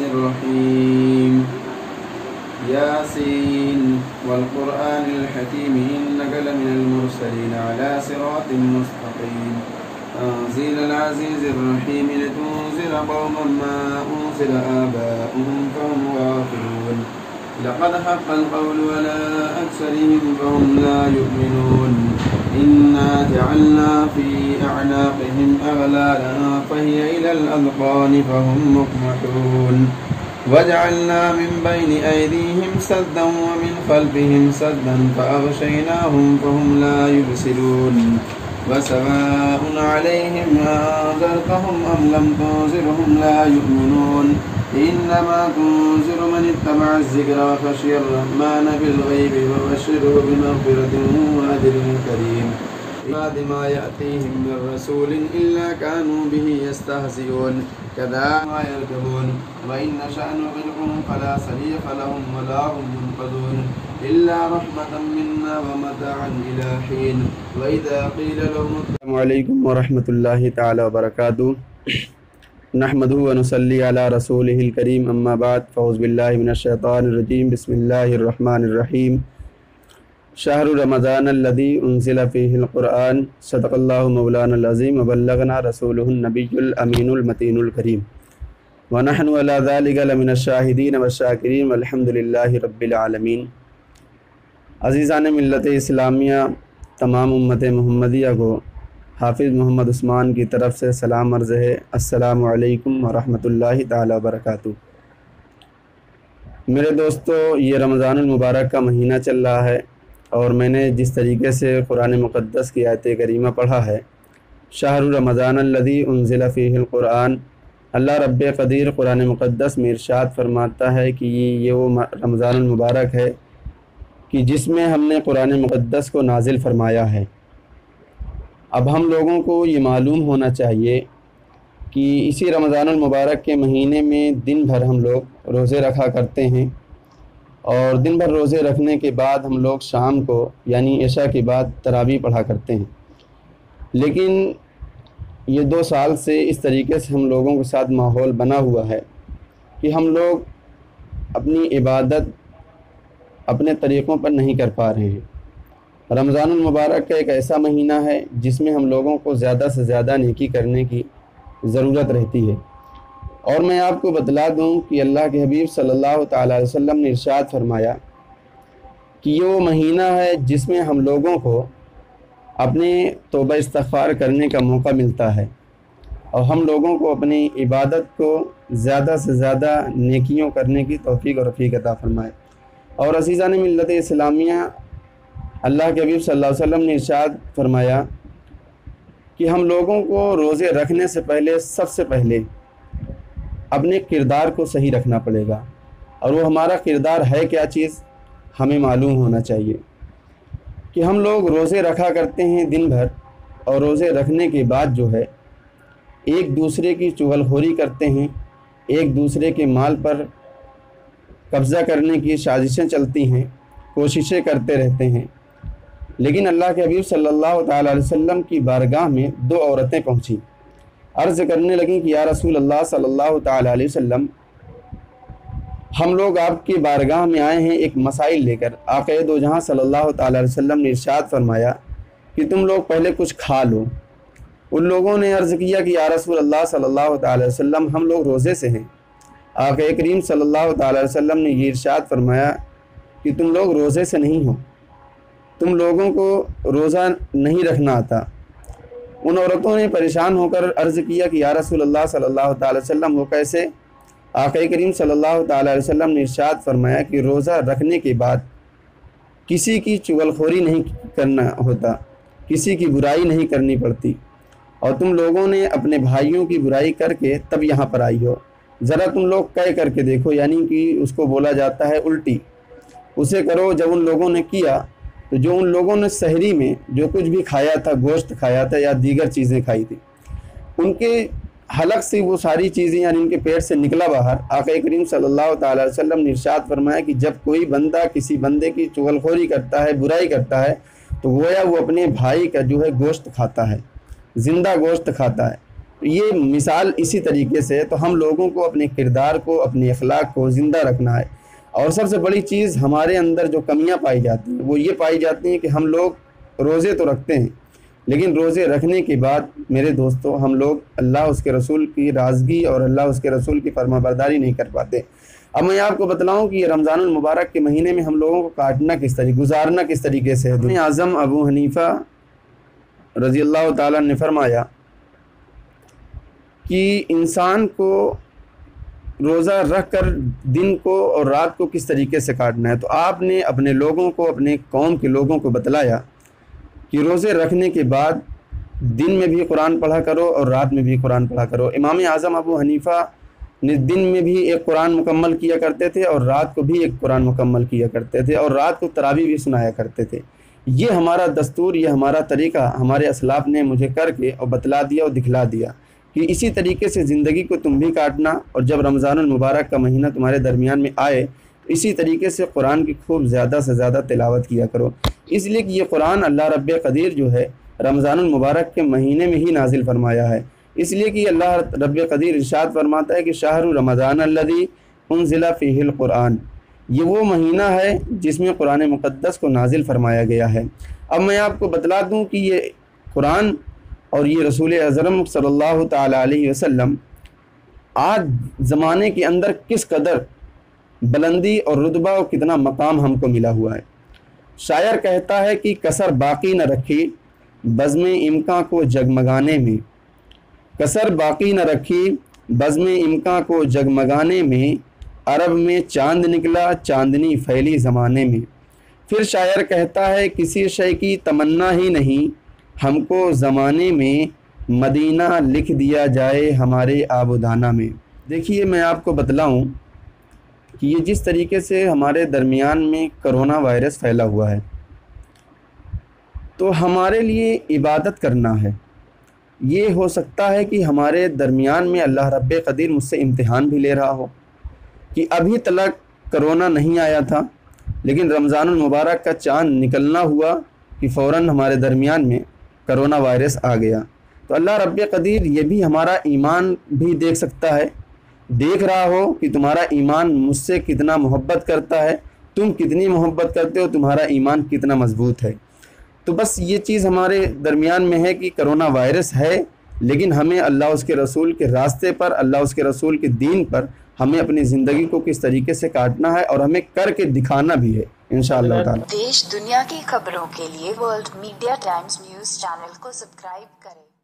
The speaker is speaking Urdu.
الرحيم ياسين والقرآن الحكيم إنك لمن المرسلين على صراط مستقيم تنزيل العزيز الرحيم لتنذر قوما ما أنزل آباؤهم فهم غافلون لقد حق القول على أكثرهم فهم لا يؤمنون إنا جعلنا في أعناقهم أغلالا فهي إلى الأذقان فهم مقمحون وجعلنا من بين أيديهم سدا ومن خلفهم سدا فأغشيناهم فهم لا يبصرون وسواء عليهم أنذرتهم أم لم تنذرهم لا يؤمنون إنما تنذر من اتبع الذكر وخشي الرحمن بالغيب فبشره بمغفرة وأجر كريم بعد ما يأتيهم من رسول إلا كانوا به يستهزئون كذلك ما يركبون وإن نشأ نغرقهم فلا صريخ لهم ولا هم منقذون إلا رحمة منا ومتاعا إلى حين وإذا قيل لهم السلام عليكم ورحمة الله تعالى وبركاته نحمده ونصلي على رسوله الكريم أما بعد فأعوذ بالله من الشيطان الرجيم بسم الله الرحمن الرحيم شهر رمضان الذي أنزل فيه القرآن صدق الله مولانا العظيم وبلغنا رسوله النبي الأمين المتين الكريم ونحن على ذلك لمن الشاهدين والشاكرين والحمد لله رب العالمين۔ عزیزان ملت اسلامیہ، تمام امت محمدیہ کو حافظ محمد عثمان کی طرف سے سلام عرض ہے۔ السلام علیکم ورحمۃ اللہ تعالی وبرکاتہ۔ میرے دوستو، یہ رمضان المبارک کا مہینہ چل رہا ہے اور میں نے جس طریقے سے قرآن مقدس کی آیت کریمہ پڑھا ہے، شہر رمضان الذی انزل فیہ القرآن، اللہ رب قدیر قرآن مقدس میں ارشاد فرماتا ہے کہ یہ وہ رمضان المبارک ہے کہ جس میں ہم نے قرآن مقدس کو نازل فرمایا ہے۔ اب ہم لوگوں کو یہ معلوم ہونا چاہیے کہ اسی رمضان المبارک کے مہینے میں دن بھر ہم لوگ روزے رکھا کرتے ہیں، اور دن بھر روزے رکھنے کے بعد ہم لوگ شام کو یعنی عشاء کے بعد تراویح پڑھا کرتے ہیں۔ لیکن یہ 2 سال سے اس طریقے سے ہم لوگوں کے ساتھ ماحول بنا ہوا ہے کہ ہم لوگ اپنی عبادت اپنے طریقوں پر نہیں کر پا رہے ہیں۔ رمضان المبارک کا ایک ایسا مہینہ ہے جس میں ہم لوگوں کو زیادہ سے زیادہ نیکی کرنے کی ضرورت رہتی ہے، اور میں آپ کو بتلا دوں کہ اللہ کے حبیب صلی اللہ تعالیٰ علیہ وسلم نے ارشاد فرمایا کہ یہ وہ مہینہ ہے جس میں ہم لوگوں کو اپنے توبہ استغفار کرنے کا موقع ملتا ہے، اور ہم لوگوں کو اپنی عبادت کو زیادہ سے زیادہ نیکیوں کرنے کی توفیق اور رفیق عطا فرمائے۔ اور عزیزان ملت اسلامیہ، اللہ کے حبیب صلی اللہ علیہ وسلم نے ارشاد فرمایا کہ ہم لوگوں کو روزے رکھنے سے پہلے سب سے پہلے اپنے کردار کو صحیح رکھنا پڑے گا، اور وہ ہمارا کردار ہے کیا چیز ہمیں معلوم ہونا چاہیے کہ ہم لوگ روزے رکھا کرتے ہیں دن بھر، اور روزے رکھنے کے بعد جو ہے ایک دوسرے کی چغل خوری کرتے ہیں، ایک دوسرے کے مال پر قبضہ کرنے کی سازشیں چلتی ہیں، کوششیں کرتے رہتے ہیں۔ لیکن اللہ کے حبیب صلی اللہ تعالیٰ علیہ وسلم کی بارگاہ میں 2 عورتیں پہنچیں، عرض کرنے لگیں کہ یا رسول اللہ صلی اللہ تعالیٰ علیہ وسلم، ہم لوگ آپ کی بارگاہ میں آئے ہیں ایک مسائل لے کر۔ آقا دو جہاں صلی اللہ تعالیٰ علیہ وسلم نے ارشاد فرمایا کہ تم لوگ پہلے کچھ کھا لو۔ ان لوگوں نے عرض کیا کہ یا رسول اللہ صلی اللہ تعالیٰ علیہ وسلم، ہم لوگ روزے سے ہیں۔ آقا کریم صلی اللہ تعالیٰ علیہ وسلم نے یہ ارشاد فرمایا کہ تم لوگ روزے سے نہیں ہو، تم لوگوں کو روزہ نہیں رکھنا آتا۔ ان عورتوں نے پریشان ہو کر عرض کیا کہ یا رسول اللہ صلی اللہ تعالیٰ علیہ وسلم، وہ کیسے؟ آقا کریم صلی اللہ تعالیٰ علیہ وسلم نے ارشاد فرمایا کہ روزہ رکھنے کے بعد کسی کی چغل خوری نہیں کرنا ہوتا، کسی کی برائی نہیں کرنی پڑتی، اور تم لوگوں نے اپنے بھائیوں کی برائی کر کے تب یہاں پر آئی ہو۔ ذرا تم لوگ کہہ کر کے دیکھو، یعنی کہ اس کو بولا جاتا ہے الٹی، اسے کرو۔ جب ان لوگوں نے کیا تو جو ان لوگوں نے سحری میں جو کچھ بھی کھایا تھا، گوشت کھایا تھا یا دیگر چیزیں کھائی تھی، ان کے حلق سے وہ ساری چیزیں یعنی ان کے پیٹ سے نکلا باہر۔ آقا کریم صلی اللہ تعالیٰ علیہ وسلم نے ارشاد فرمایا کہ جب کوئی بندہ کسی بندے کی چغل خوری کرتا ہے، برائی کرتا ہے، تو گویا وہ اپنے بھائی کا جو ہے گوشت کھاتا ہے، زندہ گوشت کھاتا ہے۔ یہ مثال اسی طریقے سے تو ہم لوگوں کو اپنے کردار کو، اپنے اخلاق کو زندہ رکھنا ہے۔ اور سب سے بڑی چیز ہمارے اندر جو کمیاں پائی جاتی ہیں وہ یہ پائی جاتی ہیں کہ ہم لوگ روزے تو رکھتے ہیں، لیکن روزے رکھنے کے بعد میرے دوستو ہم لوگ اللہ اس کے رسول کی رازگی اور اللہ اس کے رسول کی فرما برداری نہیں کر پاتے۔ اب میں آپ کو بتلاؤں کہ یہ رمضان المبارک کے مہینے میں ہم لوگوں کو کاٹنا کس طریقے، گزارنا کس طریقے سے ہے۔ امام اعظم ابو حنیفہ رضی اللہ تعالیٰ نے فرمایا کہ انسان کو روزہ رکھ کر دن کو اور رات کو کس طریقے سے کاٹنا ہے، تو آپ نے اپنے لوگوں کو، اپنے قوم کے لوگوں کو بتلایا کہ روزے رکھنے کے بعد دن میں بھی قرآن پڑھا کرو اور رات میں بھی قرآن پڑھا کرو۔ امام اعظم ابو حنیفہ نے دن میں بھی ایک قرآن مکمل کیا کرتے تھے اور رات کو بھی ایک قرآن مکمل کیا کرتے تھے، اور رات کو تراویح بھی سنایا کرتے تھے۔ یہ ہمارا دستور، یہ ہمارا طریقہ ہمارے اسلاف نے مجھے کر کے اور بتلا دیا اور دکھلا دیا کہ اسی طریقے سے زندگی کو تم بھی کاٹنا، اور جب رمضان المبارک کا مہینہ تمہارے درمیان میں آئے اسی طریقے سے قرآن کی خوب زیادہ سے زیادہ تلاوت کیا کرو، اس لیے کہ یہ قرآن اللہ رب قدیر جو ہے رمضان المبارک کے مہینے میں ہی نازل فرمایا ہے۔ اس لیے کہ اللہ رب قدیر ارشاد فرماتا ہے کہ شہر رمضان الذی انزل فیہ القرآن، یہ وہ مہینہ ہے جس میں قرآن مقدس کو نازل فرمایا گیا ہے۔ اب میں آپ کو بتلا دوں کہ یہ قرآن اور یہ رسول اکرم صلی اللہ تعالیٰ علیہ وسلم آج زمانے کے اندر کس قدر بلندی اور رتبہ اور کتنا مقام ہم کو ملا ہوا ہے۔ شاعر کہتا ہے کہ کسر باقی نہ رکھی بزم امکاں کو جگمگانے میں، کسر باقی نہ رکھی بزم امکاں کو جگمگانے میں، عرب میں چاند نکلا چاندنی پھیلی زمانے میں۔ پھر شاعر کہتا ہے کسی شے کی تمنا ہی نہیں ہم کو زمانے میں، مدینہ لکھ دیا جائے ہمارے آب و دانہ میں۔ دیکھیے میں آپ کو بتلاؤں کہ یہ جس طریقے سے ہمارے درمیان میں کرونا وائرس پھیلا ہوا ہے، تو ہمارے لیے عبادت کرنا ہے۔ یہ ہو سکتا ہے کہ ہمارے درمیان میں اللہ رب قدیر مجھ سے امتحان بھی لے رہا ہو کہ ابھی تلک کرونا نہیں آیا تھا، لیکن رمضان المبارک کا چاند نکلنا ہوا کہ فوراً ہمارے درمیان میں کرونا وائرس آ گیا۔ تو اللہ رب قدیر یہ بھی ہمارا ایمان بھی دیکھ سکتا ہے، دیکھ رہا ہو کہ تمہارا ایمان مجھ سے کتنا محبت کرتا ہے، تم کتنی محبت کرتے ہو، تمہارا ایمان کتنا مضبوط ہے۔ تو بس یہ چیز ہمارے درمیان میں ہے کہ کرونا وائرس ہے، لیکن ہمیں اللہ اس کے رسول کے راستے پر، اللہ اس کے رسول کے دین پر ہمیں اپنی زندگی کو کس طریقے سے کاٹنا ہے اور ہمیں کر کے دکھانا بھی ہے انشاءاللہ تعالی۔ دیش دنیا کی خبروں کے لیے World Media Times news channel کو سبسکرائب کریں۔